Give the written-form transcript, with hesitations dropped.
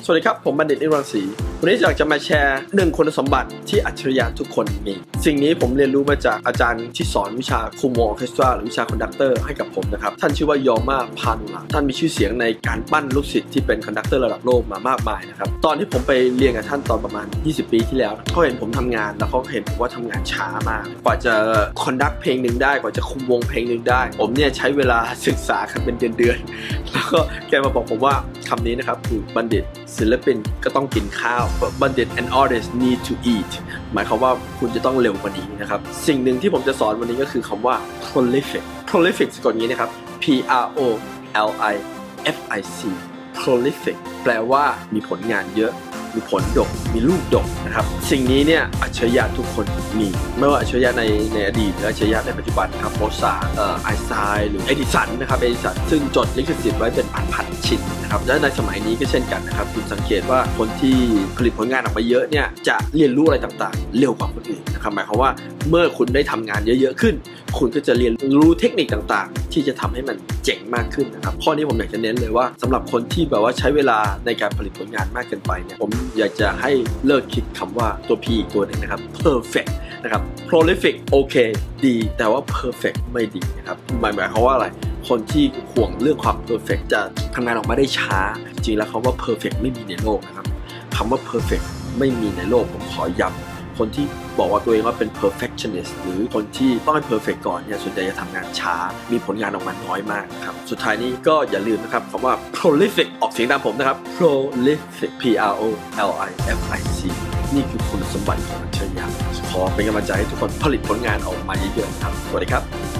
สวัสดีครับผมบัณฑิตนิรันดร์ศรีวันนี้อยากจะมาแชร์1คุณสมบัติที่อัจฉริยะทุกคนมีสิ่งนี้ผมเรียนรู้มาจากอาจารย์ที่สอนวิชาคุมวงออร์เคสตราหรือวิชาคอนดักเตอร์ให้กับผมนะครับท่านชื่อว่ายอม่าพานุลาท่านมีชื่อเสียงในการปั้นลูกศิษย์ที่เป็นคอนดักเตอร์ระดับโลกมามากมายนะครับตอนที่ผมไปเรียนกับท่านตอนประมาณ20 ปีที่แล้วเขาเห็นผมทำงานแล้วเขาเห็นผมว่าทำงานช้ามากกว่าจะคอนดักเพลงหนึ่งได้กว่าจะคุมวงเพลงหนึ่งได้ผมเนี่ยใช้เวลาศึกษากันเป็นเดือนๆแล้วก็แกมาบอกผมว่าคำนี้นะครับคือบัณฑิตศิลปินก็ต้องกินข้าวบัณฑิต and artists need to eat หมายความว่าคุณจะต้องเร็วกว่านี้นะครับสิ่งหนึ่งที่ผมจะสอนวันนี้ก็คือคำว่า prolific สะกดอย่างนี้นะครับ P R O L I F I C prolific แปลว่ามีผลงานเยอะมีผลดกมีลูกดกนะครับสิ่งนี้เนี่ยอัจฉริยะทุกคนมีไม่ว่าอัจฉริยะในอดีตหรืออัจฉริยะในปัจจุบันครับโมซาร์ทไอน์สไตน์หรือเอดิสันนะครับเอดิสันซึ่งจดลิขสิทธิ์ไว้เป็นพันชิ้นนะครับและในสมัยนี้ก็เช่นกันนะครับคุณสังเกตว่าคนที่ผลิตผลงานออกมาเยอะเนี่ยจะเรียนรู้อะไรต่างๆเร็วกว่าคนอื่นนะครับหมายความว่าเมื่อคุณได้ทำงานเยอะๆขึ้นคุณก็จะเรียนรู้เทคนิคต่างๆที่จะทำให้มันเจ๋งมากขึ้นนะครับข้อนี้ผมอยากจะเน้นเลยว่าสำหรับคนที่แบบว่าใช้เวลาในการผลิตผลงานมากเกินไปเนี่ยผมอยากจะให้เลิกคิดคำว่าตัว P อีกตัวหนึ่งนะครับ perfect นะครับ prolific โอเคดีแต่ว่า perfect ไม่ดีนะครับหมายความว่าอะไรคนที่ห่วงเรื่องความ perfect จะทำงานออกมาได้ช้าจริงแล้วคำว่า perfect ไม่มีในโลกนะครับคำว่า perfect ไม่มีในโลกผมขอย้ำคนที่บอกว่าตัวเองว่าเป็น perfectionist หรือคนที่ต้องให้ perfect ก่อนเนี่ยส่วนใหญ่จะทำงานช้ามีผลงานออกมาน้อยมากครับสุดท้ายนี้ก็อย่าลืมนะครับคำว่า prolific ออกเสียงตามผมนะครับ prolific P R O L I F I C นี่คือคุณสมบัติของอัจฉริยะขอเป็นกำลังใจให้ทุกคนผลิตผลงานออกมาเยอะๆครับสวัสดีครับ